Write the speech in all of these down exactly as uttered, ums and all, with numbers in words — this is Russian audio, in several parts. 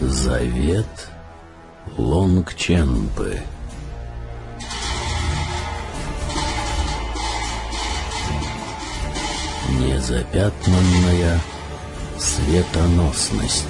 Завет Лонгченпы. Незапятнанная светоносность.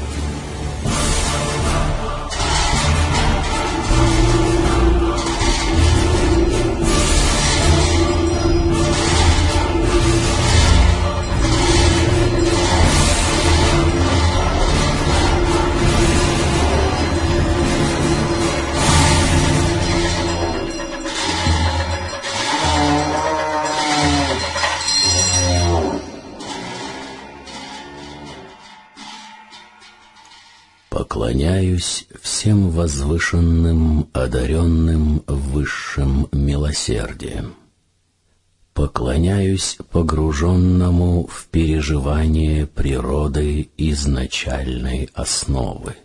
Поклоняюсь всем возвышенным, одаренным высшим милосердием. Поклоняюсь погруженному в переживание природы изначальной основы,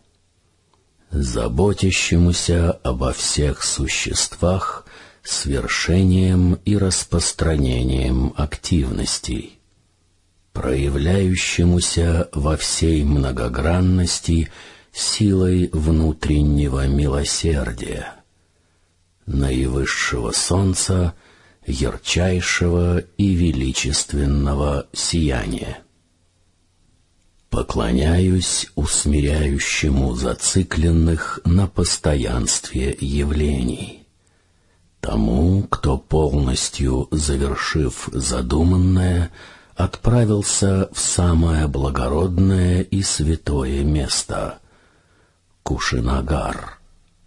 заботящемуся обо всех существах свершением и распространением активностей, проявляющемуся во всей многогранности силой внутреннего милосердия, наивысшего солнца, ярчайшего и величественного сияния. Поклоняюсь усмиряющему зацикленных на постоянстве явлений, тому, кто, полностью завершив задуманное, отправился в самое благородное и святое место — Кушинагар.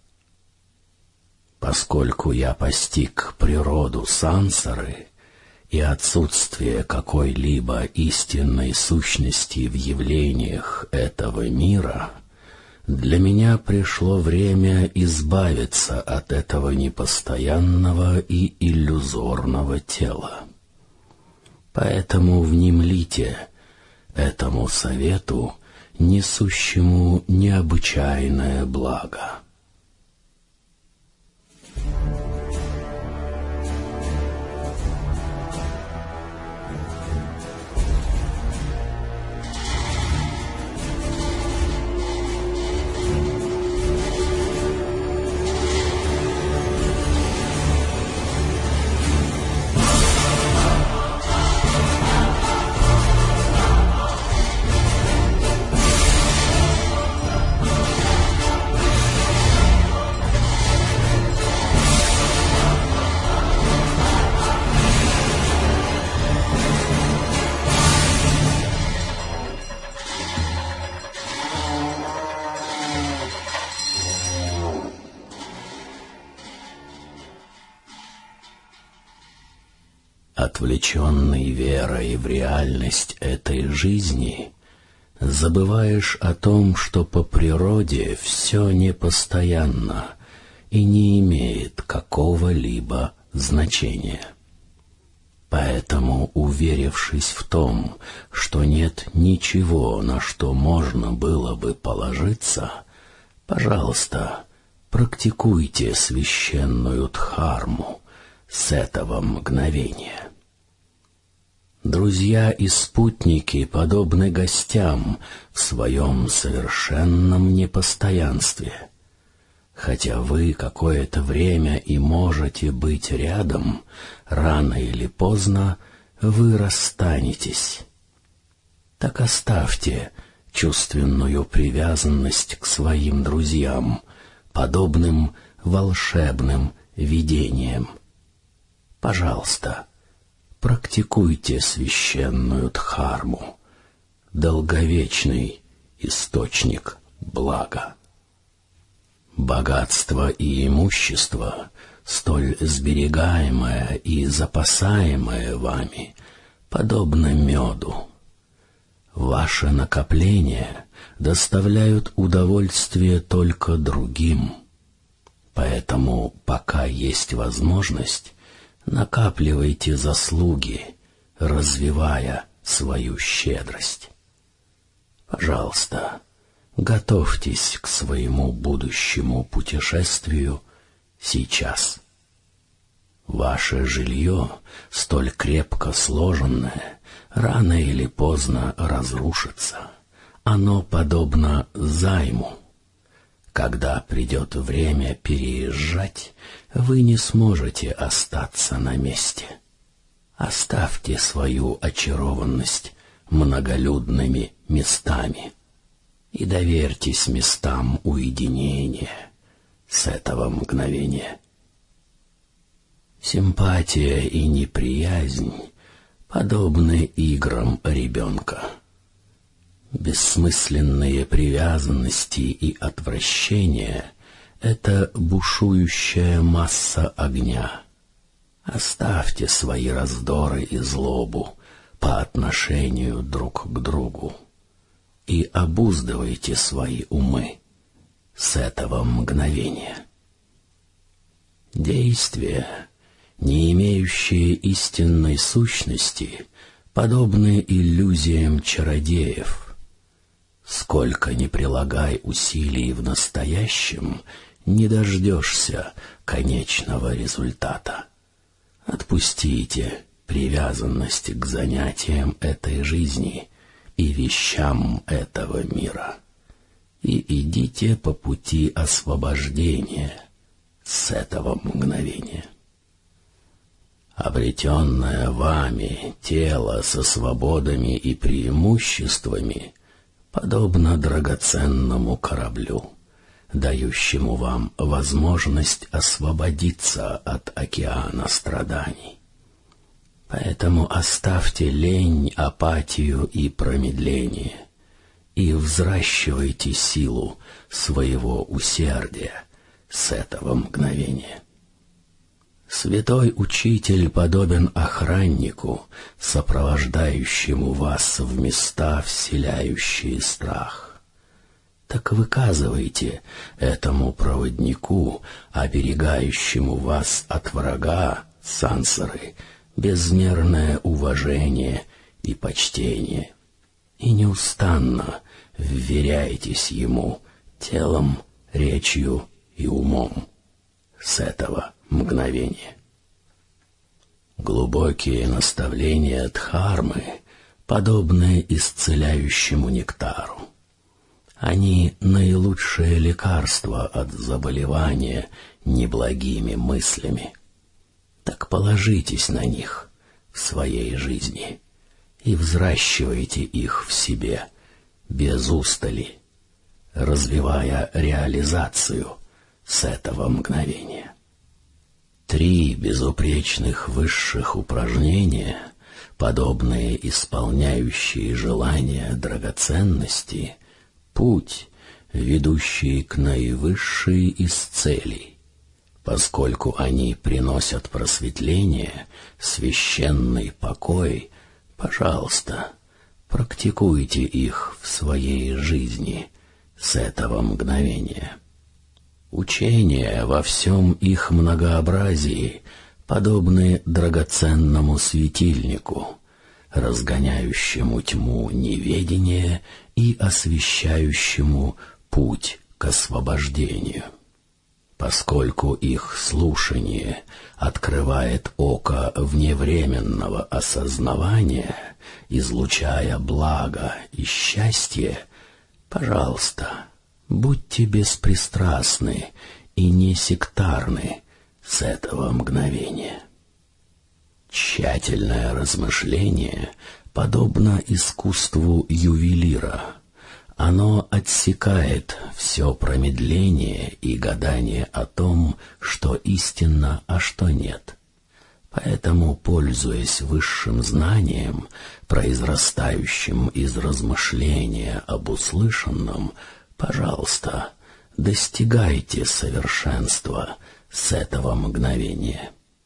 Поскольку я постиг природу сансары и отсутствие какой-либо истинной сущности в явлениях этого мира, для меня пришло время избавиться от этого непостоянного и иллюзорного тела. Поэтому внемлите этому совету, несущему необычайное благо. Отвлеченный верой в реальность этой жизни, забываешь о том, что по природе все непостоянно и не имеет какого-либо значения. Поэтому, уверившись в том, что нет ничего, на что можно было бы положиться, пожалуйста, практикуйте священную дхарму с этого мгновения. Друзья и спутники подобны гостям в своем совершенном непостоянстве. Хотя вы какое-то время и можете быть рядом, рано или поздно вы расстанетесь. Так оставьте чувственную привязанность к своим друзьям, подобным волшебным видениям. Пожалуйста, практикуйте священную дхарму, долговечный источник блага. Богатство и имущество, столь сберегаемое и запасаемое вами, подобно меду. Ваши накопления доставляют удовольствие только другим. Поэтому, пока есть возможность, накапливайте заслуги, развивая свою щедрость. Пожалуйста, готовьтесь к своему будущему путешествию сейчас. Ваше жилье, столь крепко сложенное, рано или поздно разрушится, оно подобно займу. Когда придет время переезжать, вы не сможете остаться на месте. Оставьте свою очарованность многолюдными местами и доверьтесь местам уединения с этого мгновения. Симпатия и неприязнь подобны играм ребенка. Бессмысленные привязанности и отвращения — это бушующая масса огня. Оставьте свои раздоры и злобу по отношению друг к другу и обуздывайте свои умы с этого мгновения. Действия, не имеющие истинной сущности, подобны иллюзиям чародеев. Сколько ни прилагай усилий в настоящем, не дождешься конечного результата. Отпустите привязанность к занятиям этой жизни и вещам этого мира, и идите по пути освобождения с этого мгновения. Обретенное вами тело со свободами и преимуществами подобно драгоценному кораблю, дающему вам возможность освободиться от океана страданий. Поэтому оставьте лень, апатию и промедление и взращивайте силу своего усердия с этого мгновения. Святой Учитель подобен охраннику, сопровождающему вас в места, вселяющие страх. Так выказывайте этому проводнику, оберегающему вас от врага, сансары, безмерное уважение и почтение, и неустанно вверяйтесь ему телом, речью и умом с этого мгновения. Глубокие наставления Дхармы подобны исцеляющему нектару. Они наилучшее лекарство от заболевания неблагими мыслями. Так положитесь на них в своей жизни и взращивайте их в себе без устали, развивая реализацию с этого мгновения. Три безупречных высших упражнения, подобные исполняющие желания драгоценности, путь, ведущий к наивысшей из целей, поскольку они приносят просветление, священный покой. Пожалуйста, практикуйте их в своей жизни с этого мгновения. Учения во всем их многообразии подобны драгоценному светильнику, разгоняющему тьму неведения и освещающему путь к освобождению. Поскольку их слушание открывает око вневременного осознавания, излучая благо и счастье, пожалуйста, будьте беспристрастны и не сектарны с этого мгновения. Тщательное размышление подобно искусству ювелира. Оно отсекает все промедление и гадание о том, что истинно, а что нет. Поэтому, пользуясь высшим знанием, произрастающим из размышления об услышанном, пожалуйста, достигайте совершенства с этого мгновения.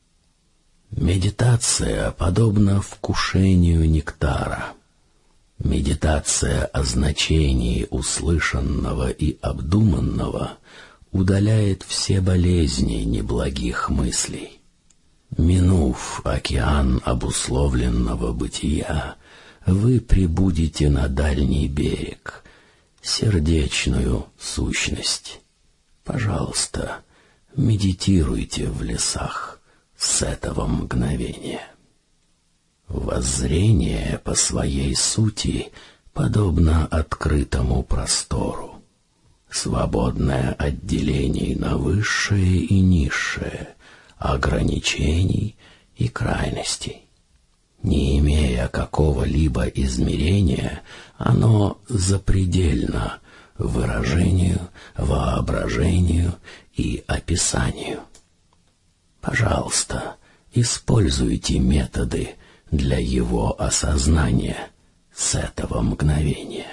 Медитация подобна вкушению нектара. Медитация о значении услышанного и обдуманного удаляет все болезни неблагих мыслей. Минув океан обусловленного бытия, вы прибудете на дальний берег, сердечную сущность. Пожалуйста, медитируйте в лесах с этого мгновения. Воззрение по своей сути подобно открытому простору, свободное от делений на высшее и низшее, ограничений и крайностей. Не имея какого-либо измерения, оно запредельно выражению, воображению и описанию. Пожалуйста, используйте методы для его осознания с этого мгновения.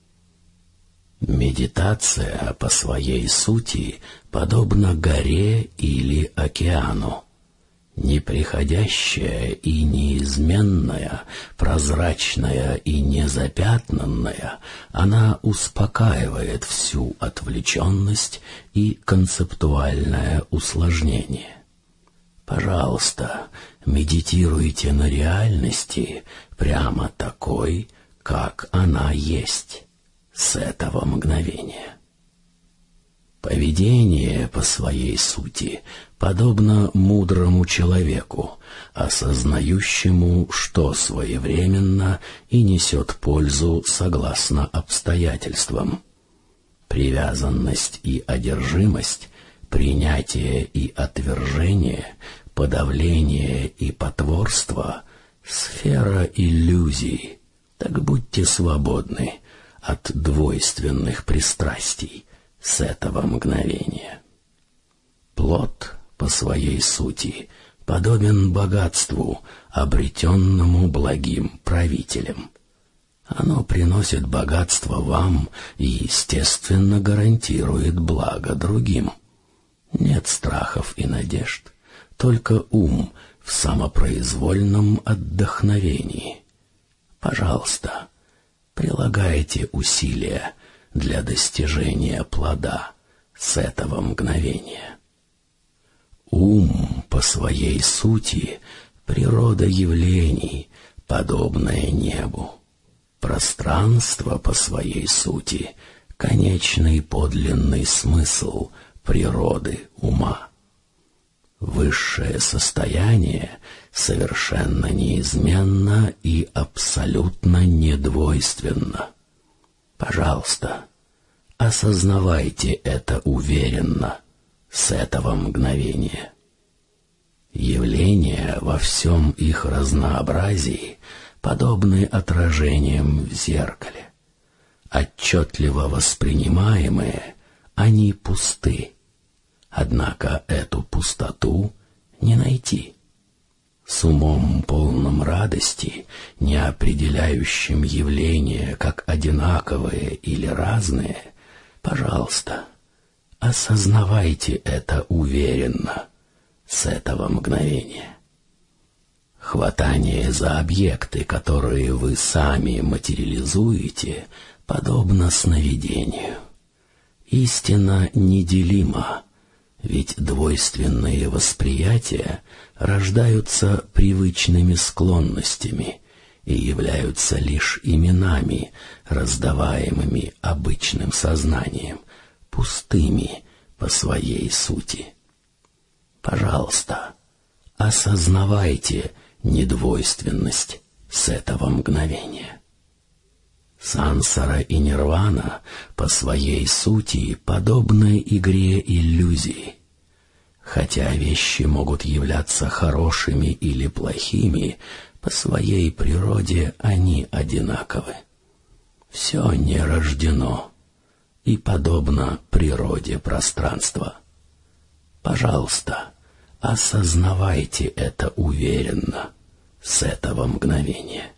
Медитация по своей сути подобна горе или океану. Неприходящая и неизменная, прозрачная и незапятнанная, она успокаивает всю отвлеченность и концептуальное усложнение. Пожалуйста, медитируйте на реальности прямо такой, как она есть, с этого мгновения. Поведение по своей сути подобно мудрому человеку, осознающему, что своевременно и несет пользу согласно обстоятельствам. Привязанность и одержимость, принятие и отвержение, подавление и потворство — сфера иллюзий. Так будьте свободны от двойственных пристрастий с этого мгновения. Плод по своей сути подобен богатству, обретенному благим правителем. Оно приносит богатство вам и, естественно, гарантирует благо другим. Нет страхов и надежд, только ум в самопроизвольном отдохновении. Пожалуйста, прилагайте усилия для достижения плода с этого мгновения. Ум по своей сути — природа явлений, подобная небу. Пространство по своей сути — конечный подлинный смысл природы ума. Высшее состояние совершенно неизменно и абсолютно недвойственно. Пожалуйста, осознавайте это уверенно с этого мгновения. Явления во всем их разнообразии подобны отражениям в зеркале. Отчетливо воспринимаемые, они пусты. Однако эту пустоту не найти. С умом полным радости, не определяющим явления как одинаковые или разные, пожалуйста, осознавайте это уверенно с этого мгновения. Хватание за объекты, которые вы сами материализуете, подобно сновидению. Истина неделима, ведь двойственные восприятия рождаются привычными склонностями и являются лишь именами, раздаваемыми обычным сознанием, пустыми по своей сути. Пожалуйста, осознавайте недвойственность с этого мгновения. Сансара и нирвана по своей сути подобны игре иллюзий. Хотя вещи могут являться хорошими или плохими, по своей природе они одинаковы. Все не рождено и подобно природе пространства. Пожалуйста, осознавайте это уверенно с этого мгновения.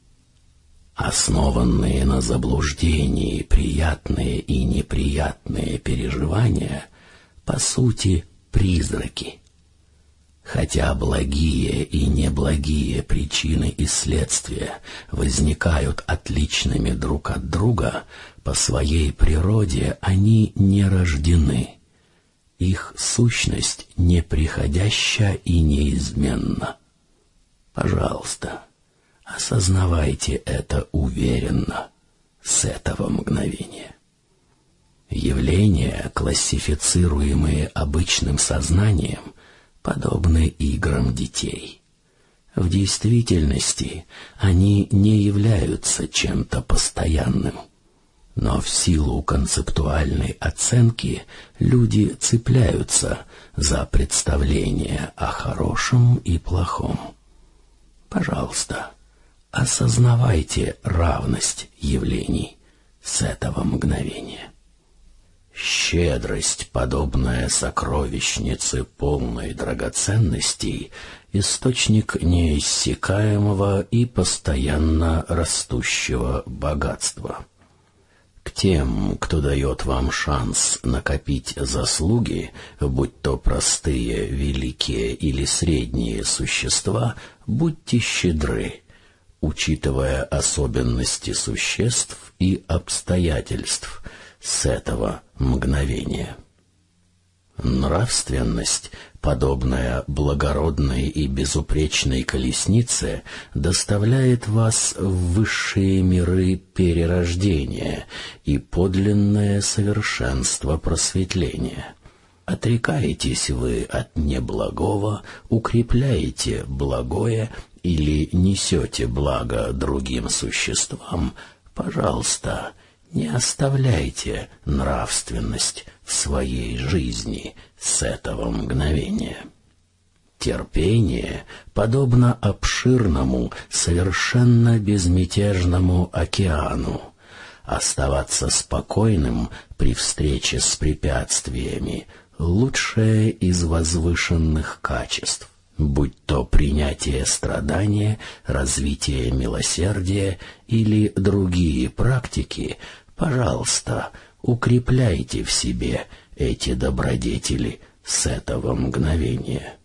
Основанные на заблуждении приятные и неприятные переживания, по сути, призраки. Хотя благие и неблагие причины и следствия возникают отличными друг от друга, по своей природе они не рождены. Их сущность неприходяща и неизменна. Пожалуйста, осознавайте это уверенно с этого мгновения. Явления, классифицируемые обычным сознанием, подобны играм детей. В действительности они не являются чем-то постоянным. Но в силу концептуальной оценки люди цепляются за представление о хорошем и плохом. Пожалуйста, осознавайте равность явлений с этого мгновения. Щедрость, подобная сокровищнице полной драгоценностей, источник неиссякаемого и постоянно растущего богатства. К тем, кто дает вам шанс накопить заслуги, будь то простые, великие или средние существа, будьте щедры, учитывая особенности существ и обстоятельств с этого мгновения. Нравственность, подобная благородной и безупречной колеснице, доставляет вас в высшие миры перерождения и подлинное совершенство просветления. Отрекаетесь вы от неблагого, укрепляете благое или несете благо другим существам, пожалуйста, не оставляйте нравственность в своей жизни с этого мгновения. Терпение подобно обширному, совершенно безмятежному океану. Оставаться спокойным при встрече с препятствиями — лучшее из возвышенных качеств, будь то принятие страдания, развитие милосердия или другие практики. Пожалуйста, укрепляйте в себе эти добродетели с этого мгновения.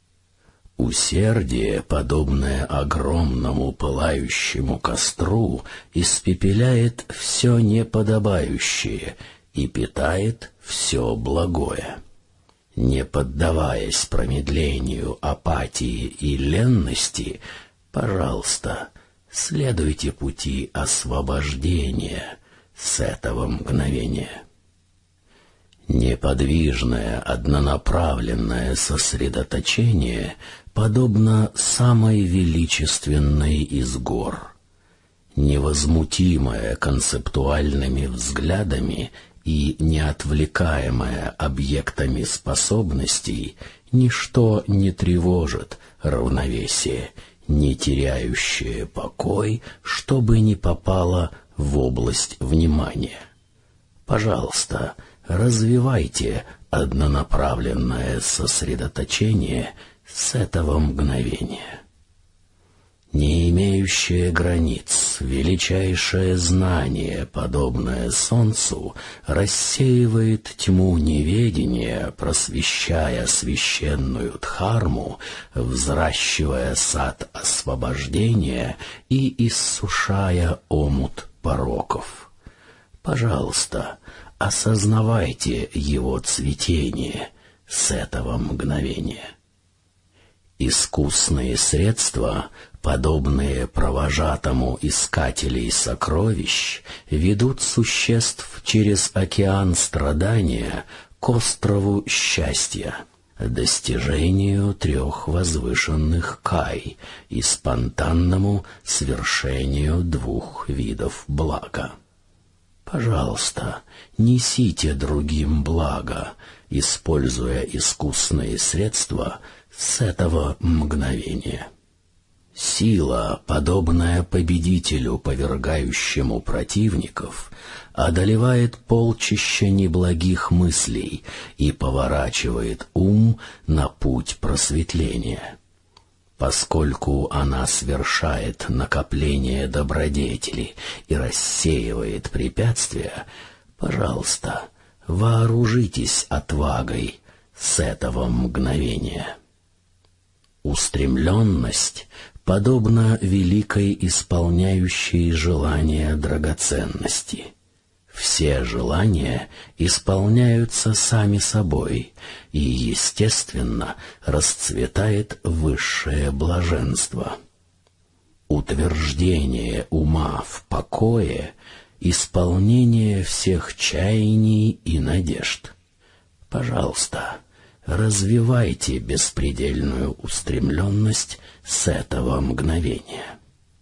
Усердие, подобное огромному пылающему костру, испепеляет все неподобающее и питает все благое. Не поддаваясь промедлению, апатии и ленности, пожалуйста, следуйте пути освобождения с этого мгновения. Неподвижное, однонаправленное сосредоточение подобно самой величественной из гор. Невозмутимое концептуальными взглядами и неотвлекаемое объектами способностей, ничто не тревожит равновесие, не теряющее покой, чтобы не попало в область внимания. Пожалуйста, развивайте однонаправленное сосредоточение с этого мгновения. Не имеющее границ, величайшее знание, подобное солнцу, рассеивает тьму неведения, просвещая священную дхарму, взращивая сад освобождения и иссушая омут пороков. Пожалуйста, осознавайте его цветение с этого мгновения. Искусные средства, подобные провожатому искателей сокровищ, ведут существ через океан страдания к острову счастья, достижению трех возвышенных кай и спонтанному свершению двух видов блага. Пожалуйста, несите другим благо, используя искусные средства с этого мгновения. Сила, подобная победителю, повергающему противников, одолевает полчища неблагих мыслей и поворачивает ум на путь просветления. Поскольку она совершает накопление добродетели и рассеивает препятствия, пожалуйста, вооружитесь отвагой с этого мгновения. Устремленность подобна великой исполняющей желания драгоценности. Все желания исполняются сами собой, и, естественно, расцветает высшее блаженство. Утверждение ума в покое — исполнение всех чаяний и надежд. Пожалуйста, развивайте беспредельную устремленность с этого мгновения.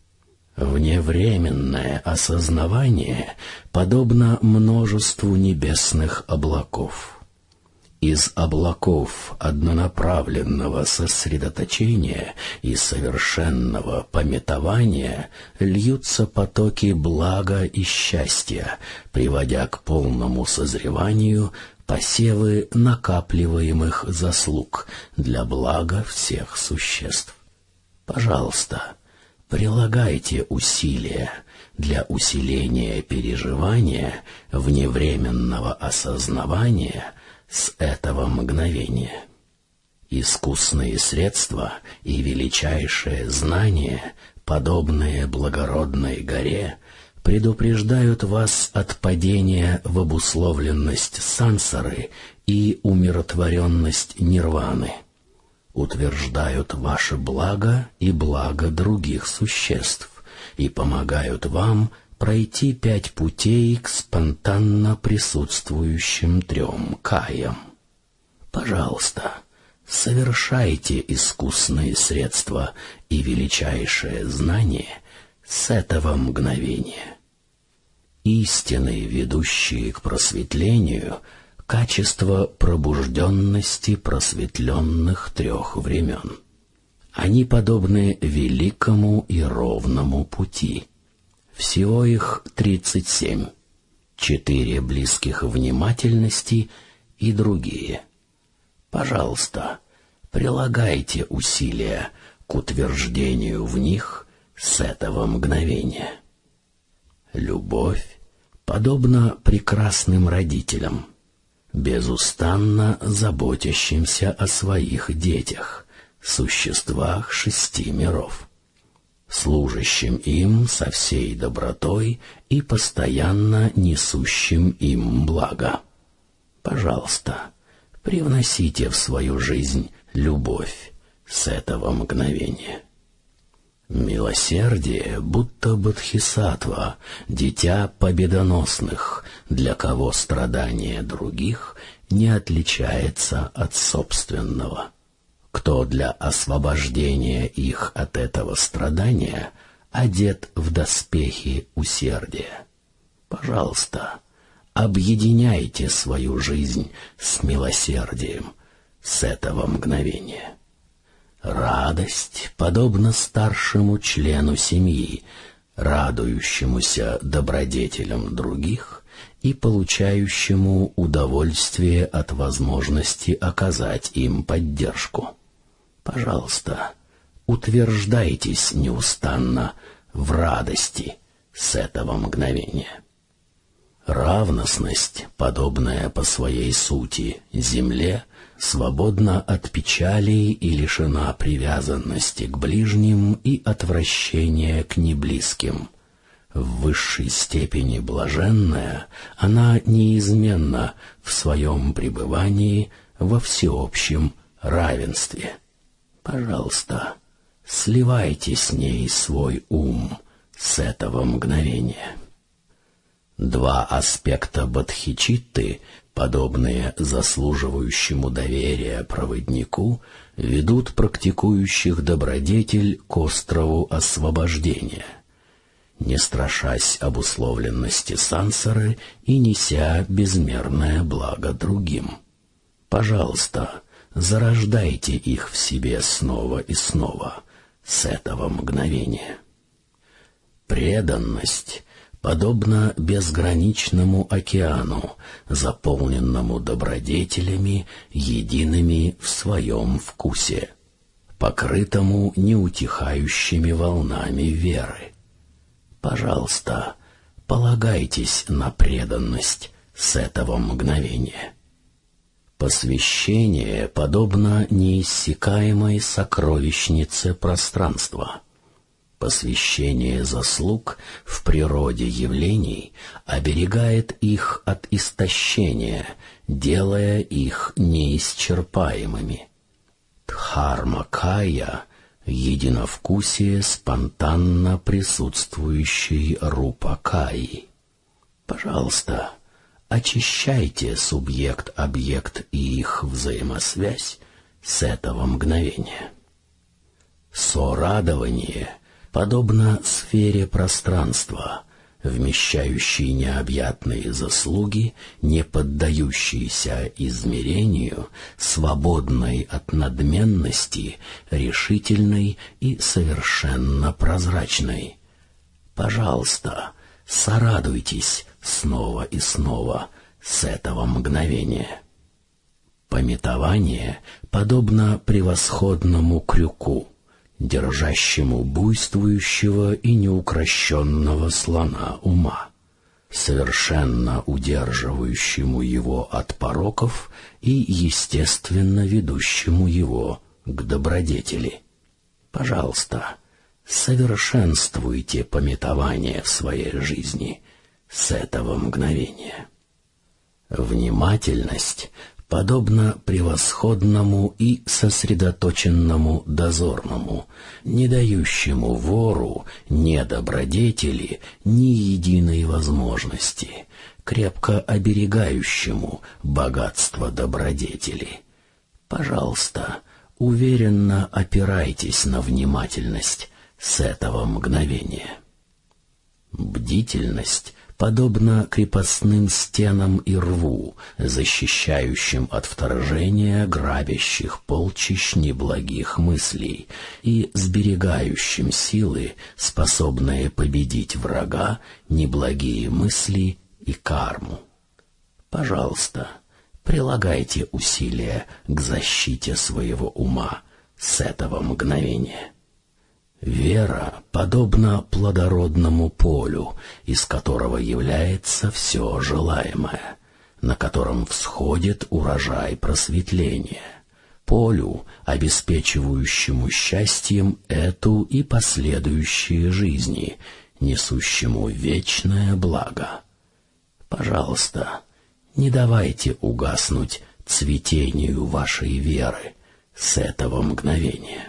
Вневременное осознавание подобно множеству небесных облаков. Из облаков однонаправленного сосредоточения и совершенного памятования льются потоки блага и счастья, приводя к полному созреванию посевы накапливаемых заслуг для блага всех существ. Пожалуйста, прилагайте усилия для усиления переживания вневременного осознавания с этого мгновения. Искусные средства и величайшее знание, подобные благородной горе, предупреждают вас от падения в обусловленность сансары и умиротворенность нирваны, утверждают ваше благо и благо других существ и помогают вам пройти пять путей к спонтанно присутствующим трем каям. Пожалуйста, совершайте искусные средства и величайшее знание с этого мгновения. Истины, ведущие к просветлению, качество пробужденности просветленных трех времен. Они подобны великому и ровному пути. Всего их тридцать семь, четыре близких внимательности и другие. Пожалуйста, прилагайте усилия к утверждению в них с этого мгновения. Любовь подобна прекрасным родителям, безустанно заботящимся о своих детях, существах шести миров, служащим им со всей добротой и постоянно несущим им благо. Пожалуйста, привносите в свою жизнь любовь с этого мгновения. Милосердие, будто бодхисаттва, дитя победоносных, для кого страдание других не отличается от собственного. Кто для освобождения их от этого страдания одет в доспехи усердия. Пожалуйста, объединяйте свою жизнь с милосердием с этого мгновения. Радость подобна старшему члену семьи, радующемуся добродетелям других и получающему удовольствие от возможности оказать им поддержку. Пожалуйста, утверждайтесь неустанно в радости с этого мгновения. Равностность, подобная по своей сути земле, свободна от печалей и лишена привязанности к ближним и отвращения к неблизким. В высшей степени блаженная, она неизменна в своем пребывании во всеобщем равенстве. Пожалуйста, сливайте с ней свой ум с этого мгновения. Два аспекта бодхичитты, подобные заслуживающему доверия проводнику, ведут практикующих добродетель к острову освобождения, не страшась обусловленности сансары и неся безмерное благо другим. Пожалуйста, зарождайте их в себе снова и снова с этого мгновения. Преданность подобно безграничному океану, заполненному добродетелями, едиными в своем вкусе, покрытому неутихающими волнами веры. Пожалуйста, полагайтесь на преданность с этого мгновения. Посвящение подобно неиссякаемой сокровищнице пространства. Посвящение заслуг в природе явлений оберегает их от истощения, делая их неисчерпаемыми. Дхарма-кая — единовкусие спонтанно присутствующей рупа-каи. Пожалуйста, очищайте субъект-объект и их взаимосвязь с этого мгновения. Сорадование подобно сфере пространства, вмещающей необъятные заслуги, не поддающиеся измерению, свободной от надменности, решительной и совершенно прозрачной. Пожалуйста, сорадуйтесь снова и снова с этого мгновения. Памятование подобно превосходному крюку, держащему буйствующего и неукрощенного слона ума, совершенно удерживающему его от пороков и естественно ведущему его к добродетели. Пожалуйста, совершенствуйте памятование в своей жизни с этого мгновения. Внимательность подобно превосходному и сосредоточенному дозорному, не дающему вору, недобродетели ни единой возможности, крепко оберегающему богатство добродетели. Пожалуйста, уверенно опирайтесь на внимательность с этого мгновения. Бдительность подобно крепостным стенам и рву, защищающим от вторжения грабящих полчищ неблагих мыслей и сберегающим силы, способные победить врага, неблагие мысли и карму. Пожалуйста, прилагайте усилия к защите своего ума с этого мгновения. Вера подобна плодородному полю, из которого является все желаемое, на котором всходит урожай просветления, полю, обеспечивающему счастьем эту и последующие жизни, несущему вечное благо. Пожалуйста, не давайте угаснуть цветению вашей веры с этого мгновения.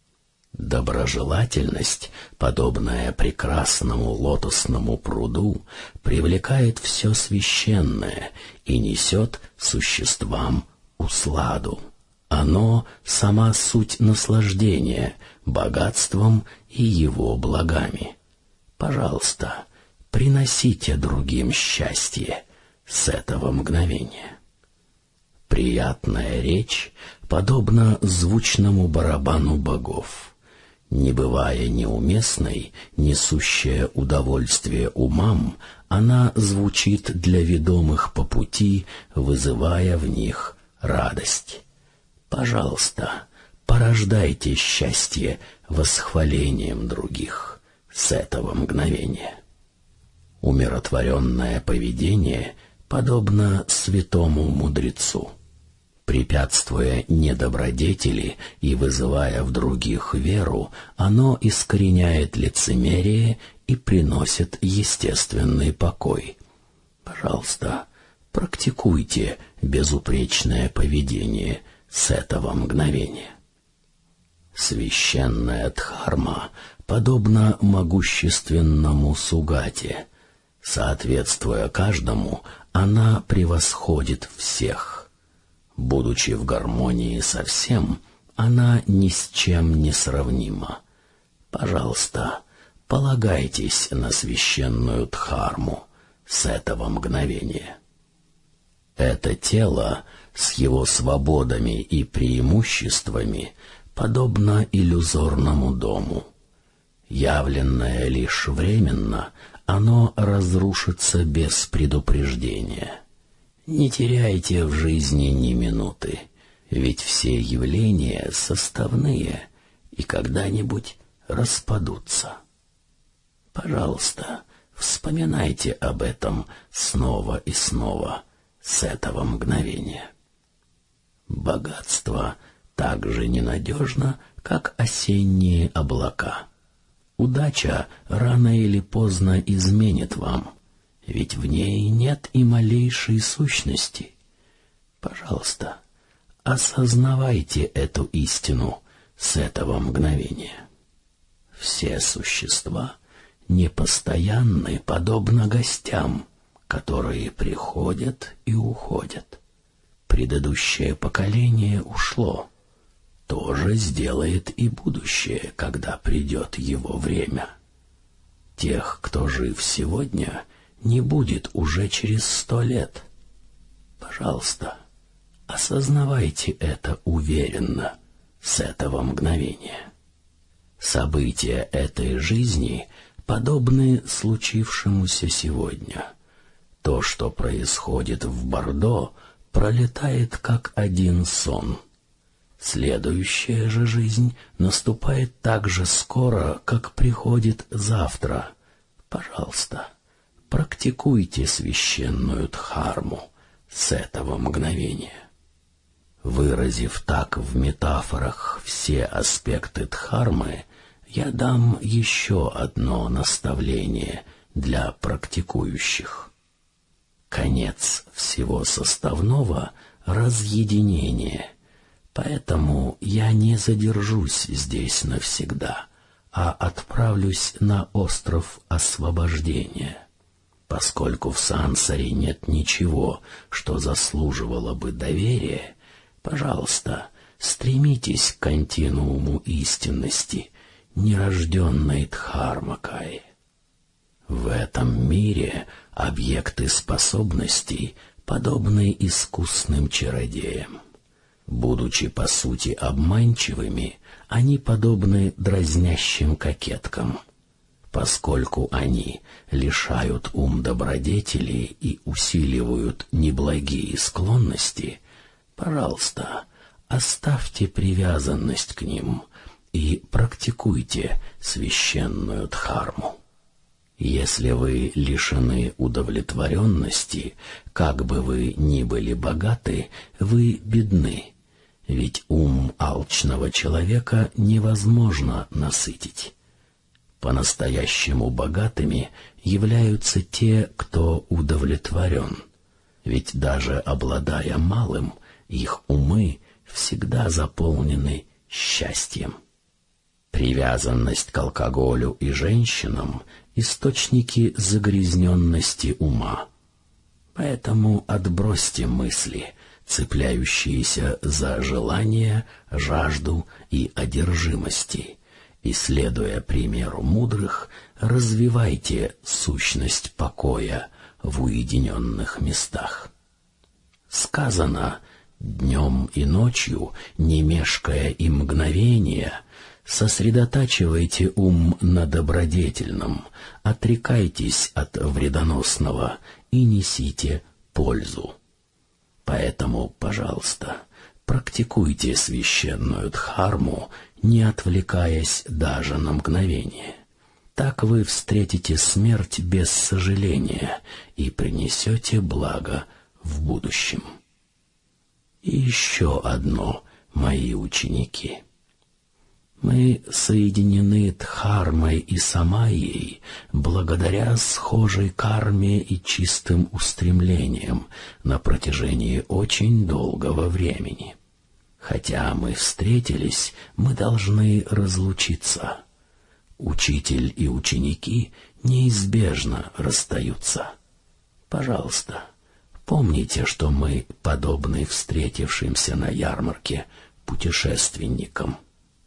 Доброжелательность, подобная прекрасному лотосному пруду, привлекает все священное и несет существам усладу. Оно — сама суть наслаждения, богатством и его благами. Пожалуйста, приносите другим счастье с этого мгновения. Приятная речь подобна звучному барабану богов. Не бывая неуместной, несущая удовольствие умам, она звучит для ведомых по пути, вызывая в них радость. Пожалуйста, порождайте счастье восхвалением других с этого мгновения. Умиротворенное поведение подобно святому мудрецу. Препятствуя недобродетели и вызывая в других веру, оно искореняет лицемерие и приносит естественный покой. Пожалуйста, практикуйте безупречное поведение с этого мгновения. Священная дхарма подобна могущественному сугате. Соответствуя каждому, она превосходит всех. Будучи в гармонии со всем, она ни с чем не сравнима. Пожалуйста, полагайтесь на священную дхарму с этого мгновения. Это тело с его свободами и преимуществами подобно иллюзорному дому. Явленное лишь временно, оно разрушится без предупреждения. Не теряйте в жизни ни минуты, ведь все явления составные и когда-нибудь распадутся. Пожалуйста, вспоминайте об этом снова и снова с этого мгновения. Богатство так же ненадежно, как осенние облака. Удача рано или поздно изменит вам, ведь в ней нет и малейшей сущности. Пожалуйста, осознавайте эту истину с этого мгновения. Все существа непостоянны, подобно гостям, которые приходят и уходят. Предыдущее поколение ушло. То же сделает и будущее, когда придет его время. Тех, кто жив сегодня, не будет уже через сто лет. Пожалуйста, осознавайте это уверенно, с этого мгновения. События этой жизни подобны случившемуся сегодня. То, что происходит в Бордо, пролетает как один сон. Следующая же жизнь наступает так же скоро, как приходит завтра. Пожалуйста, практикуйте священную дхарму с этого мгновения. Выразив так в метафорах все аспекты дхармы, я дам еще одно наставление для практикующих. Конец всего составного — разъединение, поэтому я не задержусь здесь навсегда, а отправлюсь на остров освобождения. Поскольку в сансаре нет ничего, что заслуживало бы доверия, пожалуйста, стремитесь к континууму истинности, нерожденной Дхармакаи. В этом мире объекты способностей подобны искусным чародеям. Будучи по сути обманчивыми, они подобны дразнящим кокеткам. Поскольку они лишают ум добродетели и усиливают неблагие склонности, пожалуйста, оставьте привязанность к ним и практикуйте священную дхарму. Если вы лишены удовлетворенности, как бы вы ни были богаты, вы бедны, ведь ум алчного человека невозможно насытить. По-настоящему богатыми являются те, кто удовлетворен, ведь даже обладая малым, их умы всегда заполнены счастьем. Привязанность к алкоголю и женщинам — источники загрязненности ума. Поэтому отбросьте мысли, цепляющиеся за желания, жажду и одержимости, и, следуя примеру мудрых, развивайте сущность покоя в уединенных местах. Сказано: днем и ночью, не мешкая и мгновения, сосредотачивайте ум на добродетельном, отрекайтесь от вредоносного и несите пользу. Поэтому, пожалуйста, практикуйте священную дхарму, не отвлекаясь даже на мгновение. Так вы встретите смерть без сожаления и принесете благо в будущем. И еще одно, мои ученики. Мы соединены дхармой и самайей благодаря схожей карме и чистым устремлениям на протяжении очень долгого времени. Хотя мы встретились, мы должны разлучиться. Учитель и ученики неизбежно расстаются. Пожалуйста, помните, что мы подобны встретившимся на ярмарке путешественникам.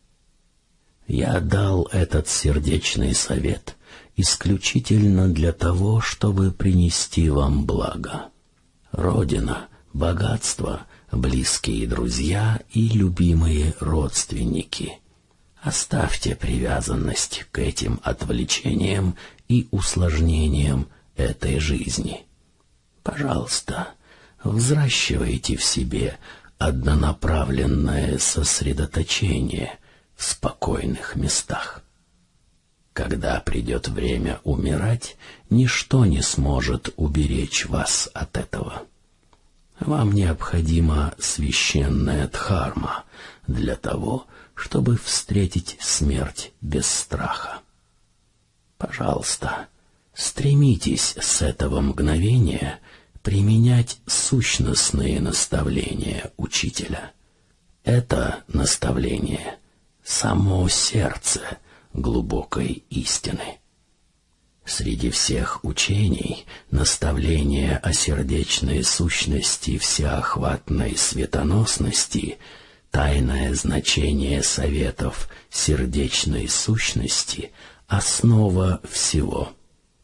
Я дал этот сердечный совет исключительно для того, чтобы принести вам благо. Родина, богатство, близкие друзья и любимые родственники. Оставьте привязанность к этим отвлечениям и усложнениям этой жизни. Пожалуйста, взращивайте в себе однонаправленное сосредоточение в спокойных местах. Когда придет время умирать, ничто не сможет уберечь вас от этого. Вам необходима священная дхарма для того, чтобы встретить смерть без страха. Пожалуйста, стремитесь с этого мгновения применять сущностные наставления учителя. Это наставление — само сердце глубокой истины. Среди всех учений наставление о сердечной сущности всеохватной светоносности, тайное значение советов сердечной сущности — основа всего.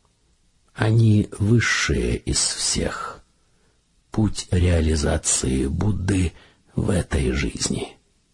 Они высшие из всех. Путь реализации Будды в этой жизни.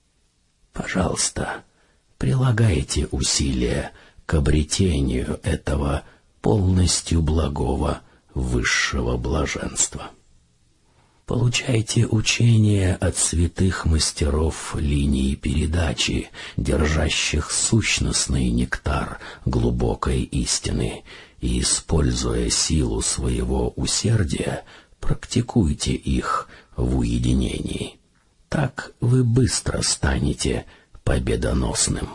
Пожалуйста, прилагайте усилия к обретению этого полностью благого высшего блаженства. Получайте учение от святых мастеров линии передачи, держащих сущностный нектар глубокой истины, и, используя силу своего усердия, практикуйте их в уединении. Так вы быстро станете победоносным.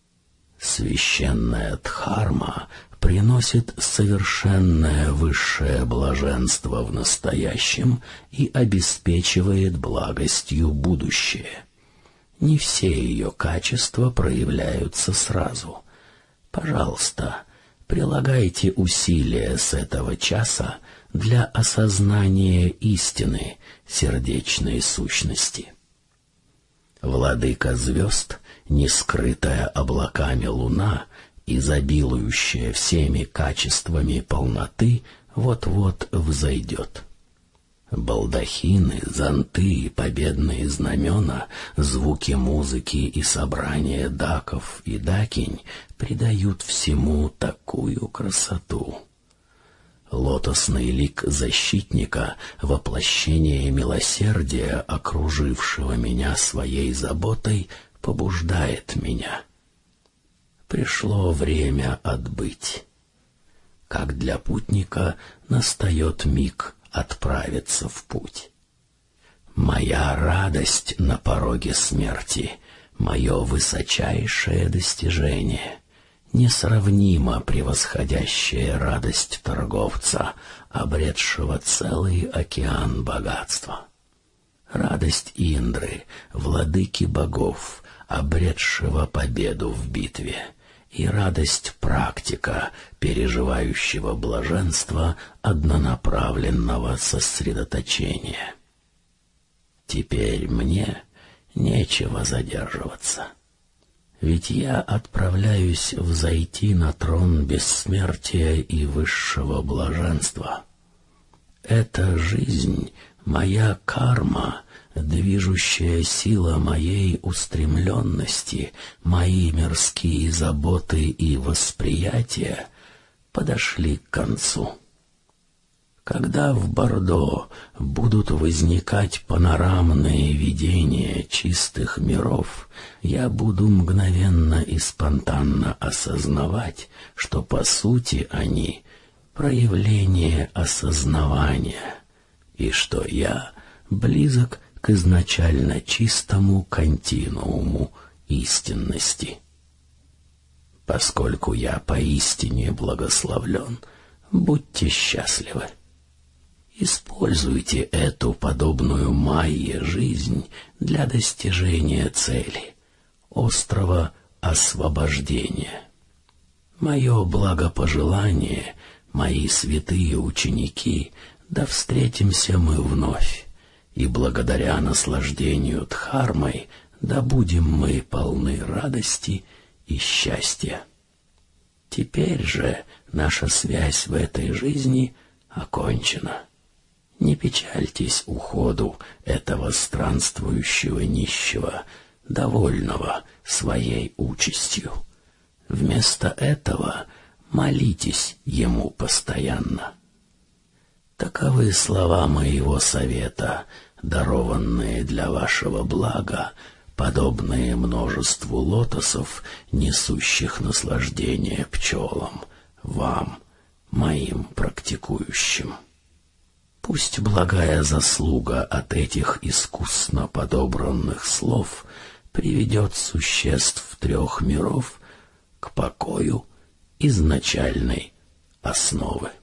Священная дхарма приносит совершенное высшее блаженство в настоящем и обеспечивает благостью будущее. Не все ее качества проявляются сразу. Пожалуйста, прилагайте усилия с этого часа для осознания истины сердечной сущности. Владыка звезд, не скрытая облаками луна, изобилующая всеми качествами полноты, вот-вот взойдет. Балдахины, зонты, победные знамена, звуки музыки и собрания даков и дакинь придают всему такую красоту. Лотосный лик защитника, воплощение милосердия, окружившего меня своей заботой, побуждает меня. Пришло время отбыть. Как для путника настает миг отправиться в путь. Моя радость на пороге смерти, мое высочайшее достижение, несравнимо превосходящая радость торговца, обретшего целый океан богатства. Радость Индры, владыки богов, обретшего победу в битве, и радость практика, переживающего блаженство однонаправленного сосредоточения. Теперь мне нечего задерживаться. Ведь я отправляюсь взойти на трон бессмертия и высшего блаженства. Эта жизнь — моя карма, движущая сила моей устремленности, мои мирские заботы и восприятия подошли к концу. Когда в Бордо будут возникать панорамные видения чистых миров, я буду мгновенно и спонтанно осознавать, что по сути они — проявление осознавания, и что я близок к изначально чистому континууму истинности. Поскольку я поистине благословлен, будьте счастливы. Используйте эту подобную Майе жизнь для достижения цели — острого освобождения. Мое благопожелание, мои святые ученики, да встретимся мы вновь, и благодаря наслаждению дхармой да будем мы полны радости и счастья. Теперь же наша связь в этой жизни окончена. Не печальтесь уходу этого странствующего нищего, довольного своей участью. Вместо этого молитесь ему постоянно. Таковы слова моего совета, дарованные для вашего блага, подобные множеству лотосов, несущих наслаждение пчелам, вам, моим практикующим. Пусть благая заслуга от этих искусно подобранных слов приведет существ трех миров к покою изначальной основы.